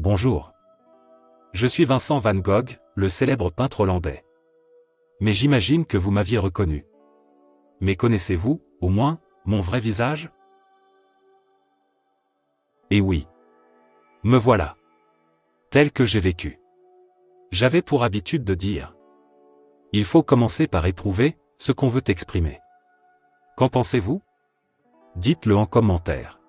Bonjour. Je suis Vincent van Gogh, le célèbre peintre hollandais. Mais j'imagine que vous m'aviez reconnu. Mais connaissez-vous, au moins, mon vrai visage? Eh oui. Me voilà. Tel que j'ai vécu. J'avais pour habitude de dire. Il faut commencer par éprouver ce qu'on veut exprimer. Qu'en pensez-vous? Dites-le en commentaire.